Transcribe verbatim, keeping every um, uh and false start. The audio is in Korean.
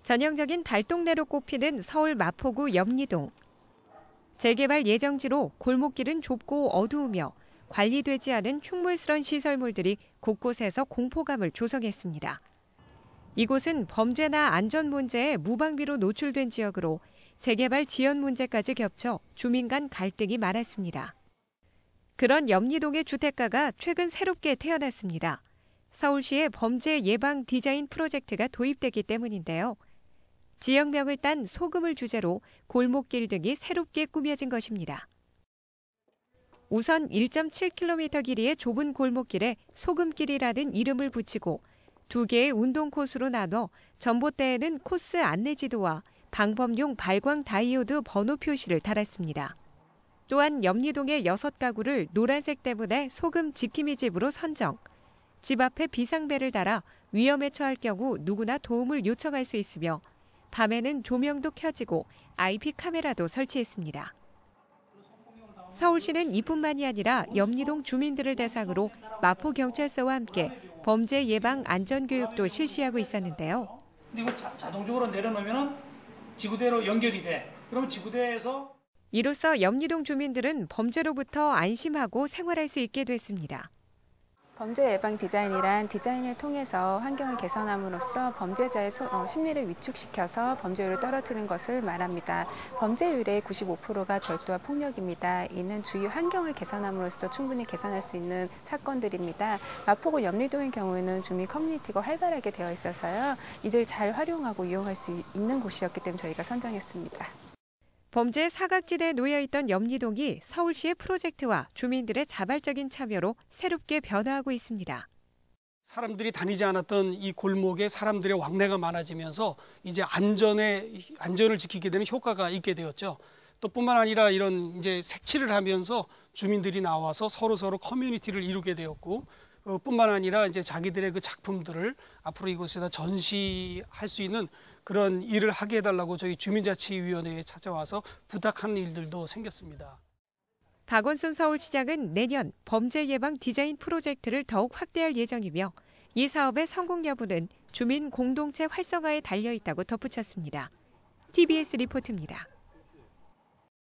전형적인 달동네로 꼽히는 서울 마포구 염리동. 재개발 예정지로 골목길은 좁고 어두우며 관리되지 않은 흉물스런 시설물들이 곳곳에서 공포감을 조성했습니다. 이곳은 범죄나 안전 문제에 무방비로 노출된 지역으로 재개발 지연 문제까지 겹쳐 주민 간 갈등이 많았습니다. 그런 염리동의 주택가가 최근 새롭게 태어났습니다. 서울시의 범죄 예방 디자인 프로젝트가 도입되기 때문인데요. 지역명을 딴 소금을 주제로 골목길 등이 새롭게 꾸며진 것입니다. 우선 일 점 칠 킬로미터 길이의 좁은 골목길에 소금길이라는 이름을 붙이고 두 개의 운동 코스로 나눠 전봇대에는 코스 안내지도와 방범용 발광 다이오드 번호 표시를 달았습니다. 또한 염리동의 여섯 가구를 노란색 때문에 소금 지킴이 집으로 선정. 집 앞에 비상벨을 달아 위험에 처할 경우 누구나 도움을 요청할 수 있으며 밤에는 조명도 켜지고 아이피 카메라도 설치했습니다. 서울시는 이뿐만이 아니라 염리동 주민들을 대상으로 마포경찰서와 함께 범죄 예방 안전교육도 실시하고 있었는데요. 근데 이거 자, 자동적으로 내려놓으면 지구대로 연결이 돼. 그럼 지구대에서 이로써 염리동 주민들은 범죄로부터 안심하고 생활할 수 있게 됐습니다. 범죄 예방 디자인이란 디자인을 통해서 환경을 개선함으로써 범죄자의 소, 어, 심리를 위축시켜서 범죄율을 떨어뜨리는 것을 말합니다. 범죄율의 구십오 퍼센트가 절도와 폭력입니다. 이는 주위 환경을 개선함으로써 충분히 개선할 수 있는 사건들입니다. 마포구 염리동의 경우에는 주민 커뮤니티가 활발하게 되어 있어서요. 이를 잘 활용하고 이용할 수 있는 곳이었기 때문에 저희가 선정했습니다. 범죄 사각지대에 놓여있던 염리동이 서울시의 프로젝트와 주민들의 자발적인 참여로 새롭게 변화하고 있습니다. 사람들이 다니지 않았던 이 골목에 사람들의 왕래가 많아지면서 이제 안전에, 안전을 지키게 되는 효과가 있게 되었죠. 또 뿐만 아니라 이런 이제 색칠을 하면서 주민들이 나와서 서로 서로 커뮤니티를 이루게 되었고, 어, 뿐만 아니라 이제 자기들의 그 작품들을 앞으로 이곳에다 전시할 수 있는 그런 일을 하게 해달라고 저희 주민자치위원회에 찾아와서 부탁하는 일들도 생겼습니다. 박원순 서울시장은 내년 범죄 예방 디자인 프로젝트를 더욱 확대할 예정이며 이 사업의 성공 여부는 주민 공동체 활성화에 달려 있다고 덧붙였습니다. 티비에스 리포트입니다.